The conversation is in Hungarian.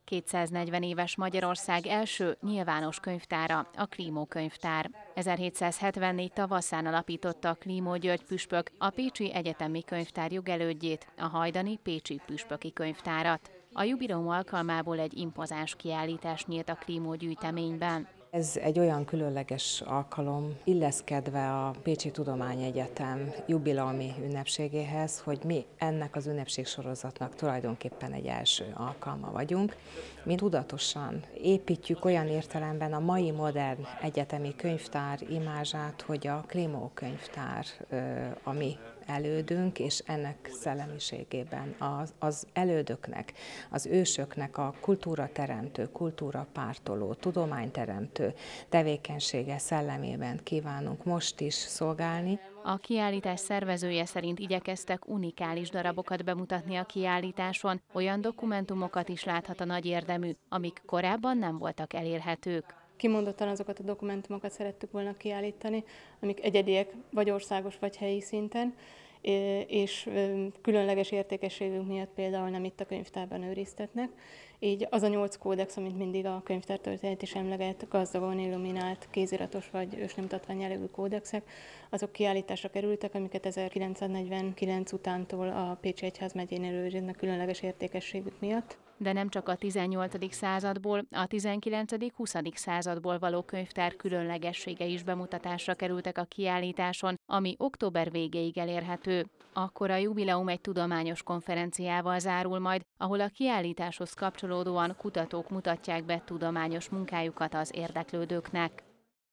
240 éves Magyarország első nyilvános könyvtára, a Klimó könyvtár. 1774 tavaszán alapította Klimó György püspök a Pécsi Egyetemi Könyvtár jogelődjét, a hajdani Pécsi Püspöki Könyvtárat. A jubileum alkalmából egy impozáns kiállítás nyílt a Klimó gyűjteményben. Ez egy olyan különleges alkalom, illeszkedve a Pécsi Tudományegyetem jubileumi ünnepségéhez, hogy mi ennek az ünnepségsorozatnak tulajdonképpen egy első alkalma vagyunk. Mi tudatosan építjük olyan értelemben a mai modern egyetemi könyvtár imázsát, hogy a Klimó könyvtár a mi elődünk, és ennek szellemiségében az elődöknek, az ősöknek a kultúrateremtő, kultúrapártoló, tudományteremtő tevékenysége szellemében kívánunk most is szolgálni. A kiállítás szervezője szerint igyekeztek unikális darabokat bemutatni a kiállításon, olyan dokumentumokat is láthat a nagy érdemű, amik korábban nem voltak elérhetők. Kimondottan azokat a dokumentumokat szerettük volna kiállítani, amik egyediek, vagy országos, vagy helyi szinten, és különleges értékességünk miatt például nem itt a könyvtárban őriztetnek. Így az a 8 kódex, amit mindig a könyvtártörténet is emleget, gazdagon illuminált, kéziratos vagy ősnyomtatvány jellegű kódexek, azok kiállításra kerültek, amiket 1949 utántól a Pécsi Egyházmegyénél őriznek különleges értékességük miatt. De nem csak a 18. századból, a 19.-20. századból való könyvtár különlegessége is bemutatásra kerültek a kiállításon, ami október végéig elérhető. Akkor a jubileum egy tudományos konferenciával zárul majd, ahol a kiállításhoz kapcsolódóan kutatók mutatják be tudományos munkájukat az érdeklődőknek.